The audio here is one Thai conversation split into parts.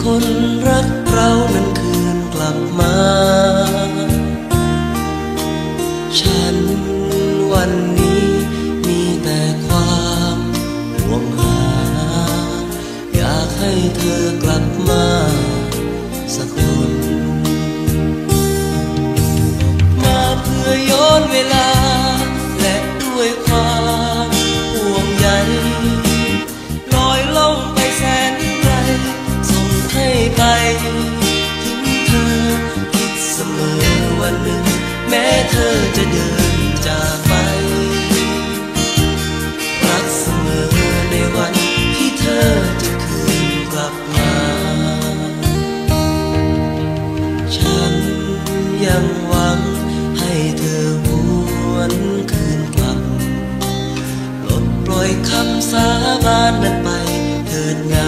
คนรักเรานั้นคืนกลับมาฉันวันนี้มีแต่ความห่วงหาอยากให้เธอกลับมาสักคนมาเพื่อย้อนเวลาและด้วยความห่วงใยลอยล่องไปแสนไกลส่งให้ไปถึงเธอคิดเสมอวันหนึ่งแม้เธอจะเดินจากไปรักเสมอในวันที่เธอจะคืนกลับมาฉันยังหวังให้เธอหวนคืนกลับปลดปล่อยคำสาบานนั้นไปเถิดนา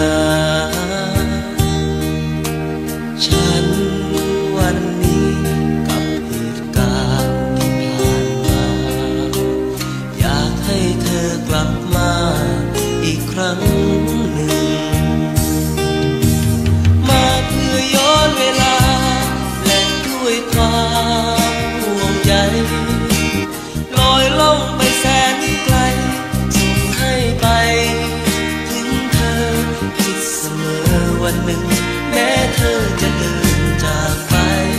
ฉันวันนี้กับเหตุการณ์ที่ผ่านมาอยากให้เธอกลับมาอีกครั้งหนึ่งมาเพื่อย้อนเวลาและด้วยความห่วงใยลอยล่องไปแสนไกลส่งให้ไปถึงเธอคิดเสมอวันหนึ่งแม้เธอจะเดินจากไป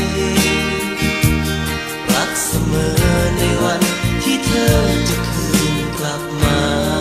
รักเสมอในวันที่เธอจะคืนกลับมา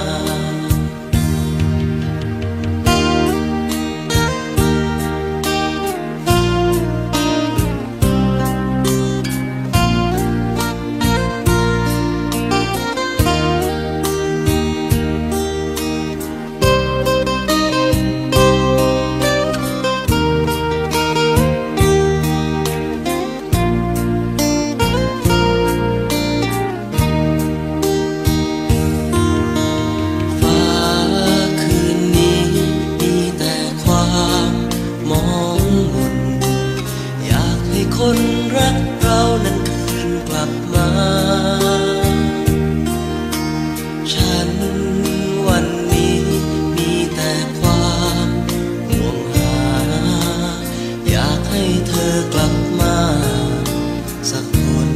คนรักเรานั้นคืนกลับมาฉันวันนี้มีแต่ความห่วงหาอยากให้เธอกลับมาสักคน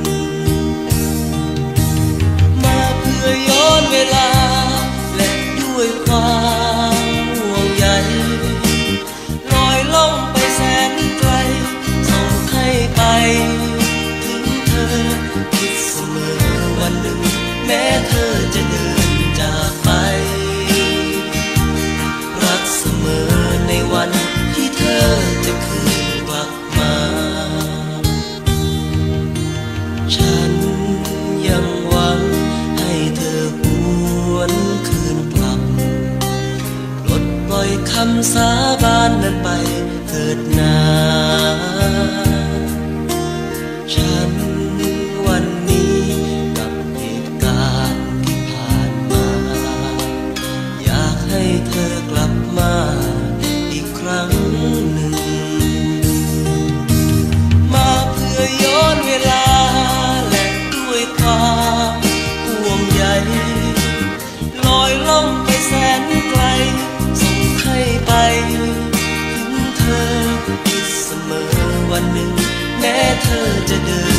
มาเพื่อย้อนเวลาและด้วยความห่วงใยลอยล่องไปแสนไกลไปถึงเธอคิดเสมอวันหนึ่งแม้เธอจะเดินจากไปรักเสมอในวันที่เธอจะคืนกลับมาฉันยังหวังให้เธอหวนคืนกลับปลดปล่อยคำสาบานนั้นไปเถิดนาฉันวันนี้กับเหตุการณ์ที่ผ่านมาอยากให้เธอกลับมาอีกครั้งหนึ่งมาเพื่อย้อนเวลาและด้วยความห่วงใยลอยล่องไปแสนไกลส่งให้ไปถึงเธอคิดเสมอวันหนึ่งแม้เธอจะเดิน